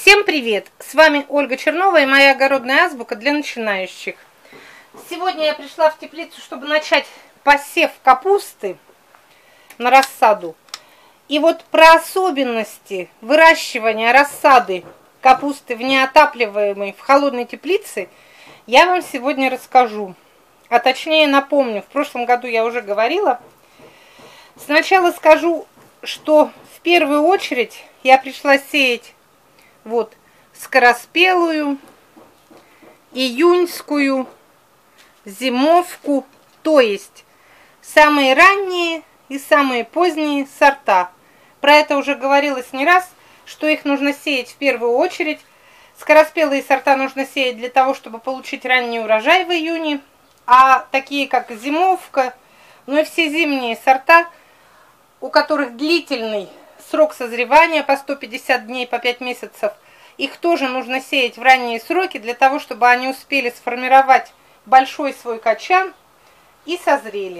Всем привет! С вами Ольга Чернова и моя огородная азбука для начинающих. Сегодня я пришла в теплицу, чтобы начать посев капусты на рассаду. И вот про особенности выращивания рассады капусты в неотапливаемой, в холодной теплице я вам сегодня расскажу. А точнее напомню, в прошлом году я уже говорила. Сначала скажу, что в первую очередь я пришла сеять вот скороспелую, июньскую, зимовку, то есть самые ранние и самые поздние сорта. Про это уже говорилось не раз, что их нужно сеять в первую очередь. Скороспелые сорта нужно сеять для того, чтобы получить ранний урожай в июне, а такие как зимовка, ну и все зимние сорта, у которых длительный срок созревания по 150 дней, по 5 месяцев, их тоже нужно сеять в ранние сроки, для того, чтобы они успели сформировать большой свой качан и созрели.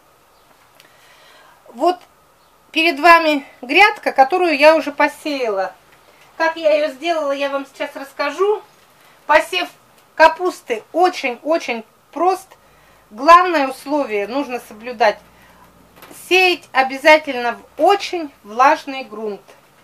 Вот перед вами грядка, которую я уже посеяла. Как я ее сделала, я вам сейчас расскажу. Посев капусты очень-очень прост. Главное условие нужно соблюдать. Сеять обязательно в очень влажный грунт.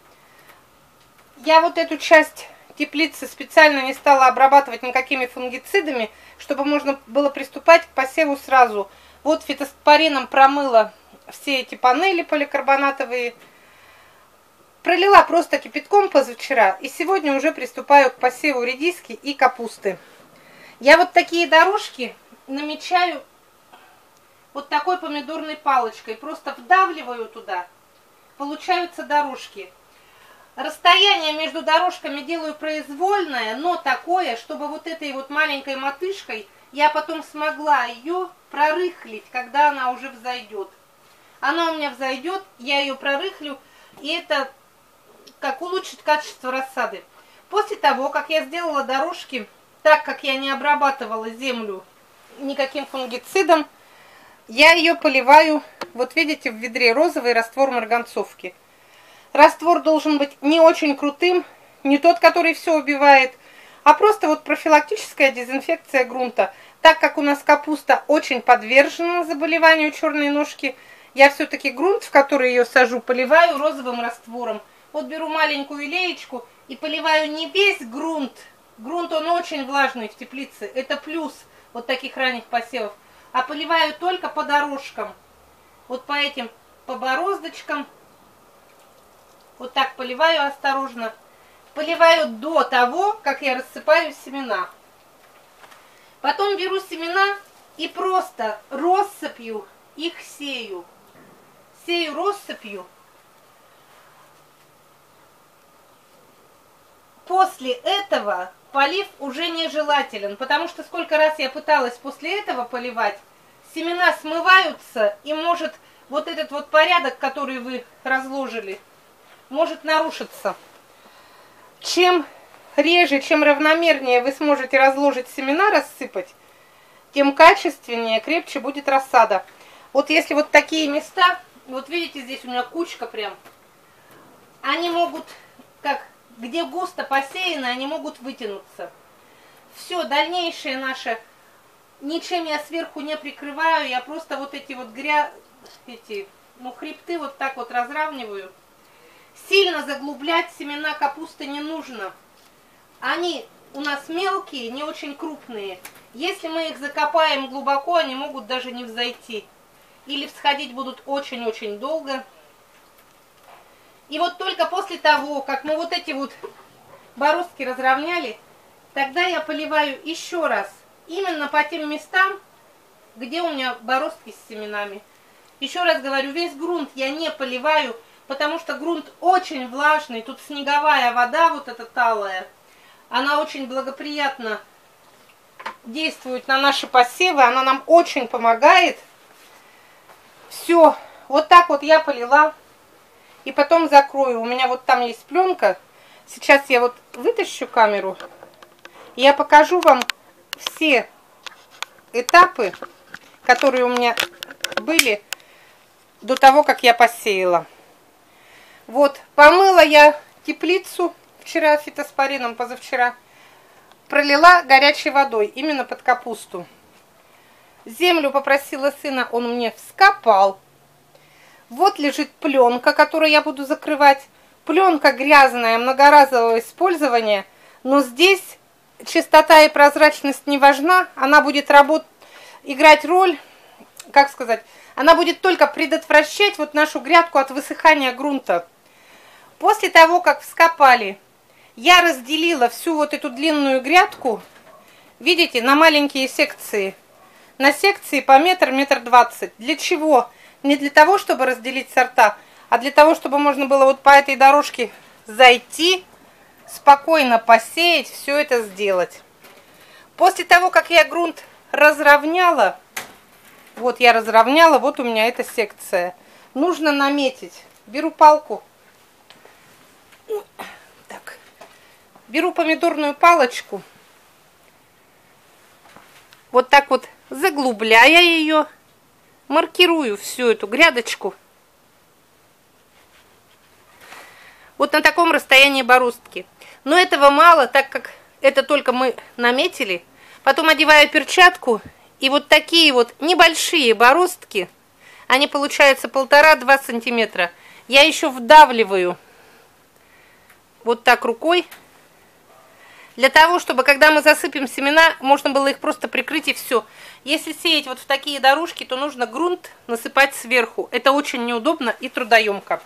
Я вот эту часть теплицы специально не стала обрабатывать никакими фунгицидами, чтобы можно было приступать к посеву сразу. Вот фитоспорином промыла все эти панели поликарбонатовые. Пролила просто кипятком позавчера. И сегодня уже приступаю к посеву редиски и капусты. Я вот такие дорожки намечаю вот такой помидорной палочкой. Просто вдавливаю туда. Получаются дорожки. Расстояние между дорожками делаю произвольное, но такое, чтобы вот этой вот маленькой мотышкой я потом смогла ее прорыхлить, когда она уже взойдет. Она у меня взойдет, я ее прорыхлю, и это как улучшит качество рассады. После того, как я сделала дорожки, так как я не обрабатывала землю никаким фунгицидом, я ее поливаю, вот видите, в ведре розовый раствор марганцовки. Раствор должен быть не очень крутым, не тот, который все убивает, а просто вот профилактическая дезинфекция грунта. Так как у нас капуста очень подвержена заболеванию черной ножки, я все-таки грунт, в который ее сажу, поливаю розовым раствором. Вот беру маленькую леечку и поливаю не весь грунт. Грунт он очень влажный в теплице, это плюс вот таких ранних посевов. А поливаю только по дорожкам, вот по этим, по бороздочкам. Вот так поливаю осторожно. Поливаю до того, как я рассыпаю семена. Потом беру семена и просто россыпью их сею. Сею россыпью. После этого полив уже нежелателен, потому что сколько раз я пыталась после этого поливать, семена смываются, и может вот этот вот порядок, который вы разложили, может нарушиться. Чем реже, чем равномернее вы сможете разложить семена, рассыпать, тем качественнее, крепче будет рассада. Вот если вот такие места, вот видите, здесь у меня кучка прям, они могут, как, где густо посеяно, они могут вытянуться. Все, дальнейшее наше, ничем я сверху не прикрываю, я просто вот эти вот хребты вот так вот разравниваю. Сильно заглублять семена капусты не нужно. Они у нас мелкие, не очень крупные. Если мы их закопаем глубоко, они могут даже не взойти. Или всходить будут очень-очень долго. И вот только после того, как мы вот эти вот бороздки разровняли, тогда я поливаю еще раз. Именно по тем местам, где у меня бороздки с семенами. Еще раз говорю, весь грунт я не поливаю, потому что грунт очень влажный, тут снеговая вода, вот эта талая, она очень благоприятно действует на наши посевы, она нам очень помогает. Все, вот так вот я полила, и потом закрою. У меня вот там есть пленка, сейчас я вот вытащу камеру, и я покажу вам все этапы, которые у меня были до того, как я посеяла. Вот, помыла я теплицу вчера фитоспорином, позавчера, пролила горячей водой, именно под капусту. Землю попросила сына, он мне вскопал. Вот лежит пленка, которую я буду закрывать. Пленка грязная, многоразового использования, но здесь чистота и прозрачность не важна, она будет играть роль, как сказать, она будет только предотвращать вот нашу грядку от высыхания грунта. После того, как вскопали, я разделила всю вот эту длинную грядку, видите, на маленькие секции. На секции по метр, 1,20 м. Для чего? Не для того, чтобы разделить сорта, а для того, чтобы можно было вот по этой дорожке зайти, спокойно посеять, все это сделать. После того, как я грунт разровняла, вот я разровняла, вот у меня эта секция. Нужно наметить. Беру палку. Так. Беру помидорную палочку. Вот так вот заглубляя ее, маркирую всю эту грядочку. Вот на таком расстоянии бороздки. Но этого мало, так как это только мы наметили. Потом одеваю перчатку, и вот такие вот небольшие бороздки, они получаются 1,5-2 сантиметра. Я еще вдавливаю вот так рукой, для того, чтобы, когда мы засыпем семена, можно было их просто прикрыть и все. Если сеять вот в такие дорожки, то нужно грунт насыпать сверху. Это очень неудобно и трудоемко.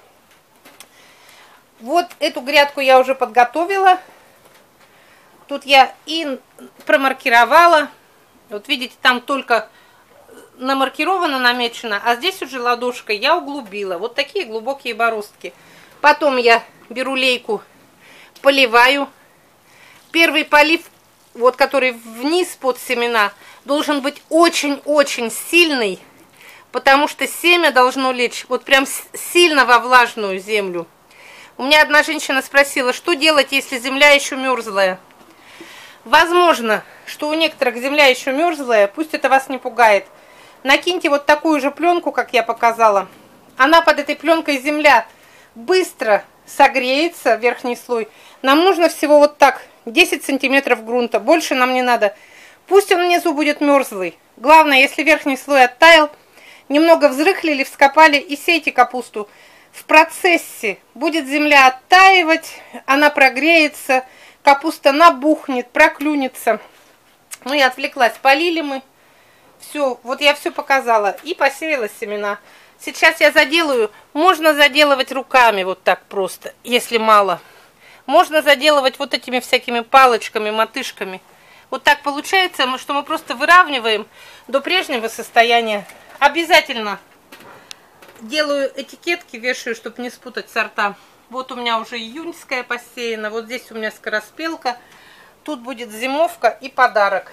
Вот эту грядку я уже подготовила. Тут я и промаркировала. Вот видите, там только намаркировано, намечено, а здесь уже ладошкой я углубила. Вот такие глубокие бороздки. Потом я беру лейку, поливаю. Первый полив, вот который вниз под семена, должен быть очень-очень сильный, потому что семя должно лечь вот прям сильно во влажную землю. У меня одна женщина спросила, что делать, если земля еще мерзлая. Возможно, что у некоторых земля еще мерзлая, пусть это вас не пугает. Накиньте вот такую же пленку, как я показала. Она под этой пленкой, земля быстро согреется, верхний слой. Нам нужно всего вот так, 10 сантиметров грунта, больше нам не надо. Пусть он внизу будет мерзлый. Главное, если верхний слой оттаял, немного взрыхлили, вскопали и сейте капусту. В процессе будет земля оттаивать, она прогреется, капуста набухнет, проклюнется. Ну, я отвлеклась, полили мы. Все, вот я все показала и посеяла семена. Сейчас я заделаю, можно заделывать руками вот так просто, если мало. Можно заделывать вот этими всякими палочками, мотышками. Вот так получается, что мы просто выравниваем до прежнего состояния. Обязательно делаю этикетки, вешаю, чтобы не спутать сорта. Вот у меня уже июньская посеяна, вот здесь у меня скороспелка. Тут будет зимовка и подарок.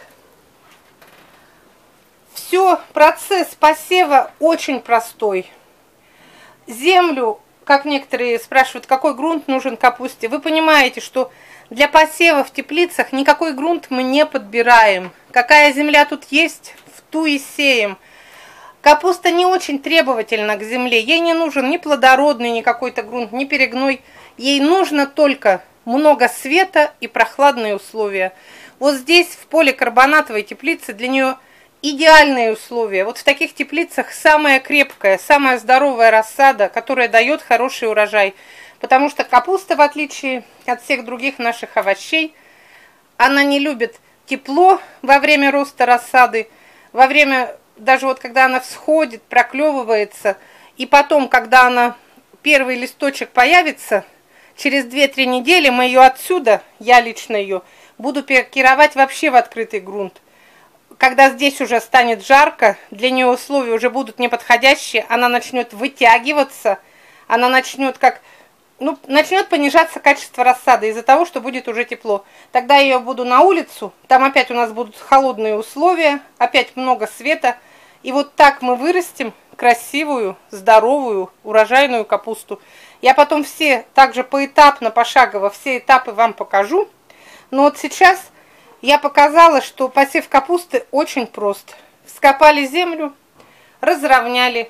Все, процесс посева очень простой. Землю, как некоторые спрашивают, какой грунт нужен капусте, вы понимаете, что для посева в теплицах никакой грунт мы не подбираем. Какая земля тут есть, в ту и сеем. Капуста не очень требовательна к земле. Ей не нужен ни плодородный, ни какой-то грунт, ни перегной. Ей нужно только много света и прохладные условия. Вот здесь, в поликарбонатовой теплице, для нее идеальные условия. Вот в таких теплицах самая крепкая, самая здоровая рассада, которая дает хороший урожай. Потому что капуста, в отличие от всех других наших овощей, она не любит тепло во время роста рассады, во время, даже вот когда она всходит, проклевывается, и потом, когда она, первый листочек появится, через 2-3 недели мы ее отсюда, я лично ее, буду перекировать вообще в открытый грунт. Когда здесь уже станет жарко, для нее условия уже будут неподходящие, она начнет вытягиваться, она начнет начнет понижаться качество рассады из-за того, что будет уже тепло. Тогда я ее буду на улицу, там опять у нас будут холодные условия, опять много света. И вот так мы вырастим красивую, здоровую, урожайную капусту. Я потом все также поэтапно, пошагово все этапы вам покажу. Но вот сейчас я показала, что посев капусты очень прост. Вскопали землю, разровняли,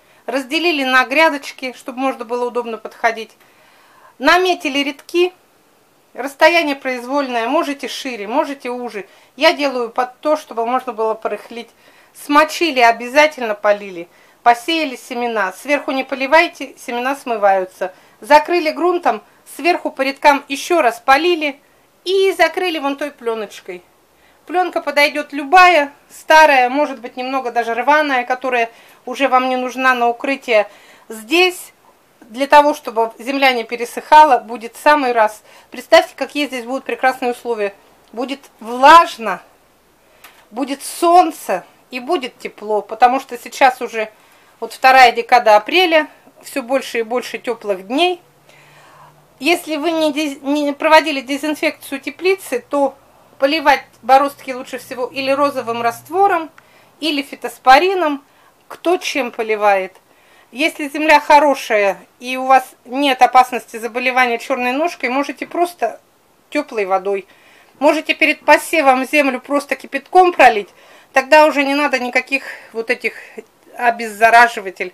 разделили на грядочки, чтобы можно было удобно подходить. Наметили рядки, Расстояние произвольное, можете шире, можете уже. Я делаю под то, чтобы можно было порыхлить. Смочили, обязательно полили. Посеяли семена. Сверху не поливайте, семена смываются. Закрыли грунтом, сверху по рядкам еще раз полили и закрыли вон той пленочкой. Пленка подойдет любая, старая, может быть немного даже рваная, которая уже вам не нужна на укрытие. Здесь, для того, чтобы земля не пересыхала, будет в самый раз. Представьте, какие здесь будут прекрасные условия. Будет влажно, будет солнце и будет тепло, потому что сейчас уже вот вторая декада апреля, все больше и больше теплых дней. Если вы не проводили дезинфекцию теплицы, то поливать бороздки лучше всего или розовым раствором, или фитоспорином, кто чем поливает. Если земля хорошая и у вас нет опасности заболевания черной ножкой, можете просто теплой водой. Можете перед посевом землю просто кипятком пролить, тогда уже не надо никаких вот этих обеззараживателей.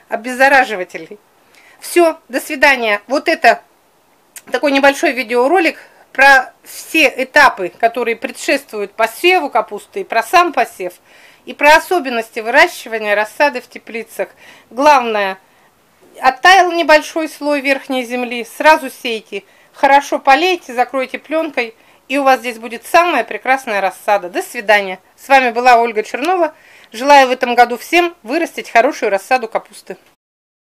Все, до свидания. Вот это такой небольшой видеоролик про все этапы, которые предшествуют посеву капусты, и про сам посев, и про особенности выращивания рассады в теплицах. Главное, оттаял небольшой слой верхней земли, сразу сейте, хорошо полейте, закройте пленкой, и у вас здесь будет самая прекрасная рассада. До свидания. С вами была Ольга Чернова. Желаю в этом году всем вырастить хорошую рассаду капусты.